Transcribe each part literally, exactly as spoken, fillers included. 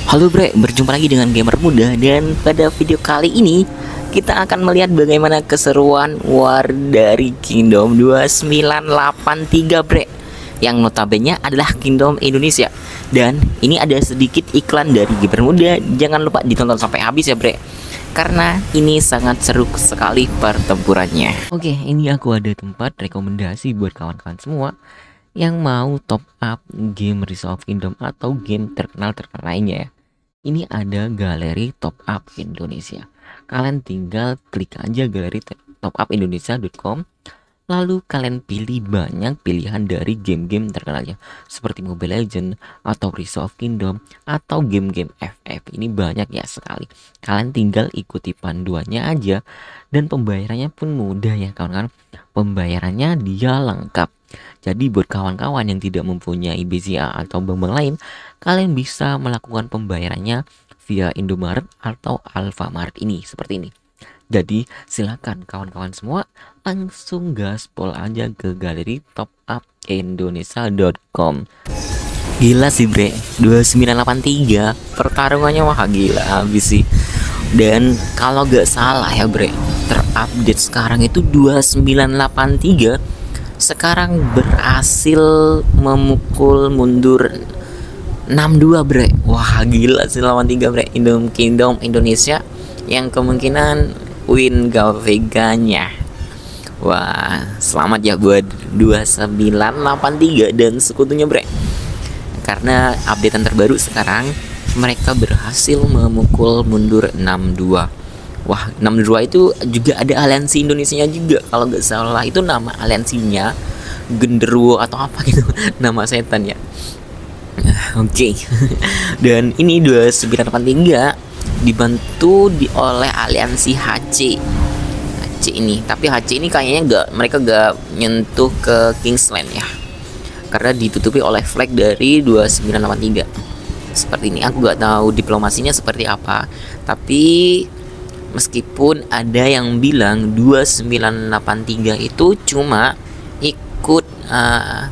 Halo bre, berjumpa lagi dengan gamer muda. Dan pada video kali ini kita akan melihat bagaimana keseruan war dari Kingdom dua sembilan delapan tiga bre, yang notabene adalah Kingdom Indonesia. Dan ini ada sedikit iklan dari gamer muda. Jangan lupa ditonton sampai habis ya bre, karena ini sangat seru sekali pertempurannya. Oke, ini aku ada tempat rekomendasi buat kawan-kawan semua yang mau top up game Rise of Kingdom atau game terkenal-terkenal lainnya ya. Ini ada galeri top up Indonesia. Kalian tinggal klik aja galeri top up indonesia dot com. Lalu kalian pilih banyak pilihan dari game-game terkenalnya, seperti Mobile Legends atau Rise of Kingdom atau game-game F F. Ini banyak ya sekali. Kalian tinggal ikuti panduannya aja, dan pembayarannya pun mudah ya kawan-kawan. Pembayarannya dia lengkap. Jadi buat kawan-kawan yang tidak mempunyai B C A atau bank-bank lain, kalian bisa melakukan pembayarannya via Indomaret atau Alfamart ini, seperti ini. Jadi silakan kawan-kawan semua langsung gaspol aja ke galeri top up indonesia dot com. Gila sih bre, dua sembilan delapan tiga pertarungannya wah gila habis sih. Dan kalau gak salah ya bre, terupdate sekarang itu dua sembilan delapan tiga sekarang berhasil memukul mundur enam dua bre. Wah gila sih lawan tiga bre. Kingdom, Kingdom Indonesia yang kemungkinan win Gaveganya. Wah selamat ya buat dua sembilan delapan tiga dan sekutunya bre, karena updatean terbaru sekarang mereka berhasil memukul mundur enam dua. Wah, enam dua itu juga ada aliansi Indonesianya juga. Kalau nggak salah itu nama aliansinya Genderuwo atau apa gitu. Nama setan ya. Oke. Okay. Dan ini dua sembilan delapan tiga dibantu di oleh aliansi H C. H C ini, tapi H C ini kayaknya nggak, mereka nggak nyentuh ke Kingsland ya. Karena ditutupi oleh flag dari dua sembilan delapan tiga. Seperti ini. Aku nggak tahu diplomasinya seperti apa. Tapi meskipun ada yang bilang dua sembilan delapan tiga itu cuma ikut uh,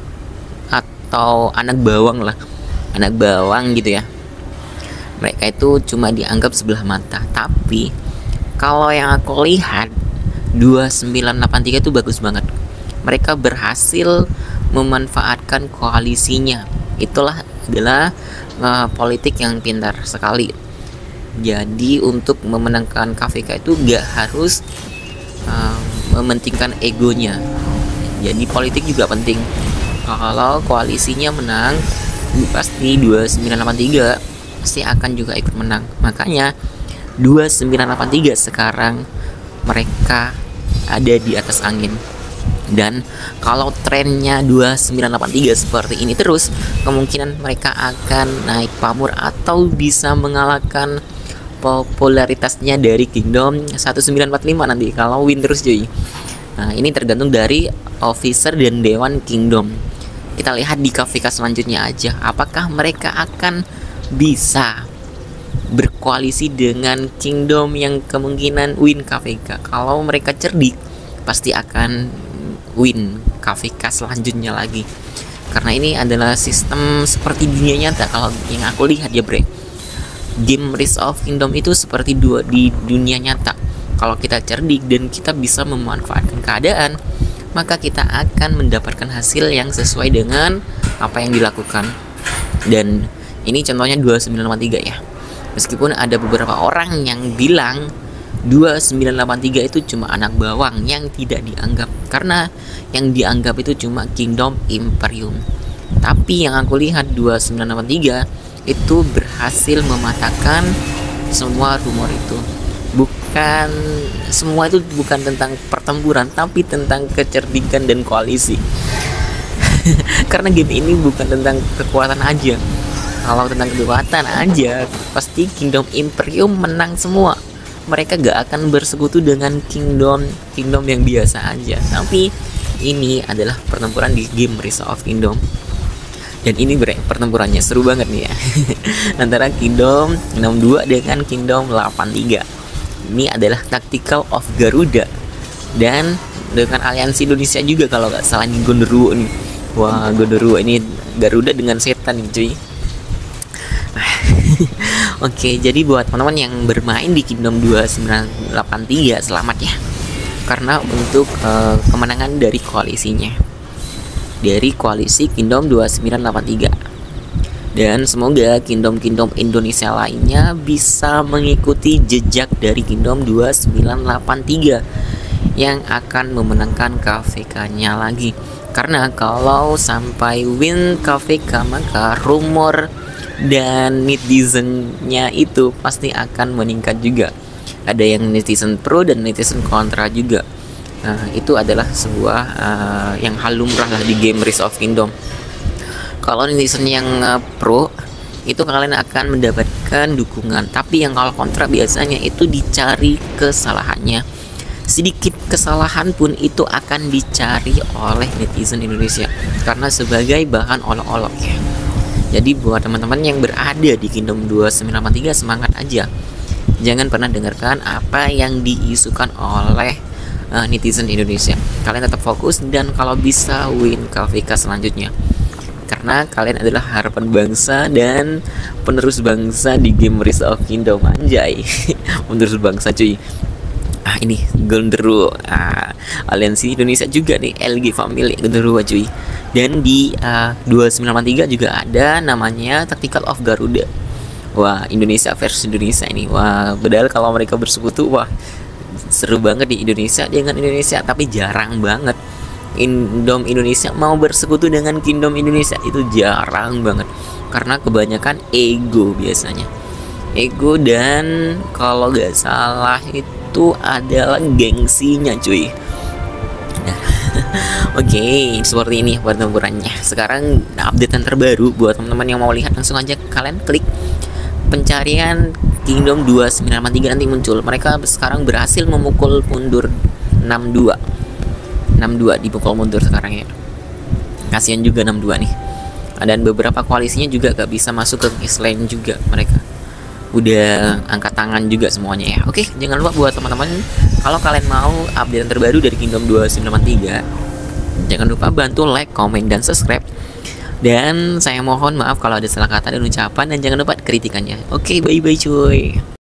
atau anak bawang lah, anak bawang gitu ya. Mereka itu cuma dianggap sebelah mata. Tapi kalau yang aku lihat dua sembilan delapan tiga itu bagus banget. Mereka berhasil memanfaatkan koalisinya. Itulah adalah uh, politik yang pintar sekali. Jadi untuk memenangkan K V K itu gak harus uh, mementingkan egonya. Jadi politik juga penting. Kalau koalisinya menang, pasti dua sembilan delapan tiga pasti akan juga ikut menang. Makanya dua sembilan delapan tiga sekarang mereka ada di atas angin. Dan kalau trennya dua sembilan delapan tiga seperti ini terus, kemungkinan mereka akan naik pamor atau bisa mengalahkan popularitasnya dari Kingdom seribu sembilan ratus empat puluh lima nanti kalau win terus cuy. Nah ini tergantung dari officer dan dewan Kingdom. Kita lihat di K V K selanjutnya aja, apakah mereka akan bisa berkoalisi dengan Kingdom yang kemungkinan win K V K. Kalau mereka cerdik pasti akan win K V K selanjutnya lagi, karena ini adalah sistem seperti dunia nyata. Kalau yang aku lihat ya bre, game Rise of Kingdom itu seperti dua di dunia nyata. Kalau kita cerdik dan kita bisa memanfaatkan keadaan, maka kita akan mendapatkan hasil yang sesuai dengan apa yang dilakukan. Dan ini contohnya dua sembilan delapan tiga ya. Meskipun ada beberapa orang yang bilang dua sembilan delapan tiga itu cuma anak bawang yang tidak dianggap, karena yang dianggap itu cuma Kingdom Imperium. Tapi yang aku lihat dua sembilan delapan tiga itu berhasil mematahkan semua rumor itu. Bukan semua itu bukan tentang pertempuran, tapi tentang kecerdikan dan koalisi. Karena game ini bukan tentang kekuatan aja. Kalau tentang kekuatan aja, pasti Kingdom Imperium menang semua. Mereka gak akan bersekutu dengan Kingdom Kingdom yang biasa aja. Tapi ini adalah pertempuran di game Rise of Kingdom. Dan ini bre, pertempurannya seru banget nih ya. Antara Kingdom enam dua dengan Kingdom delapan tiga. Ini adalah Tactical of Garuda. Dan dengan aliansi Indonesia juga kalau nggak salah, ini Genderuwo nih. Wah Genderuwo ini Garuda dengan setan nih cuy. Oke, jadi buat teman-teman yang bermain di Kingdom dua sembilan delapan tiga, selamat ya. Karena untuk uh, kemenangan dari koalisinya, dari koalisi Kingdom dua sembilan delapan tiga. Dan semoga kingdom-kingdom Indonesia lainnya bisa mengikuti jejak dari Kingdom dua sembilan delapan tiga yang akan memenangkan K V K-nya lagi. Karena kalau sampai win K V K, maka rumor dan netizennya itu pasti akan meningkat juga. Ada yang netizen pro dan netizen kontra juga. Nah, itu adalah sebuah uh, yang hal lumrah lah di game Rise of Kingdom. Kalau netizen yang uh, pro itu kalian akan mendapatkan dukungan, tapi yang kalau kontra biasanya itu dicari kesalahannya. Sedikit kesalahan pun itu akan dicari oleh netizen Indonesia karena sebagai bahan olok-olok ya. Jadi buat teman-teman yang berada di Kingdom dua sembilan delapan tiga, semangat aja. Jangan pernah dengarkan apa yang diisukan oleh uh, netizen Indonesia. Kalian tetap fokus dan kalau bisa win K V K selanjutnya. Karena kalian adalah harapan bangsa dan penerus bangsa di game Rise of Kingdom. Anjay. Penerus bangsa cuy. Ah, ini Genderuwo. Ah, aliansi Indonesia juga nih, L G Family Genderuwo cuy. Dan di uh, dua sembilan delapan tiga juga ada namanya Tactical of Garuda. Wah, Indonesia versus Indonesia ini. Wah, padahal kalau mereka bersekutu, wah seru banget di Indonesia dengan Indonesia, tapi jarang banget Kingdom Indonesia mau bersekutu dengan Kingdom Indonesia, itu jarang banget karena kebanyakan ego biasanya. Ego dan kalau gak salah itu adalah gengsinya cuy. Nah, oke, okay, seperti ini pertempurannya. Sekarang update yang terbaru buat teman-teman yang mau lihat, langsung aja kalian klik pencarian Kingdom dua sembilan delapan tiga, nanti muncul. Mereka sekarang berhasil memukul mundur enam dua. enam dua dipukul mundur sekarang ya. Kasihan juga enam dua nih. Dan beberapa koalisinya juga gak bisa masuk ke Island juga mereka. Udah angkat tangan juga semuanya ya. Oke, jangan lupa buat teman-teman, kalau kalian mau update yang terbaru dari Kingdom dua sembilan delapan tiga, jangan lupa bantu like, komen, dan subscribe. Dan saya mohon maaf kalau ada salah kata dan ucapan, dan jangan lupa kritikannya. Oke, bye-bye cuy.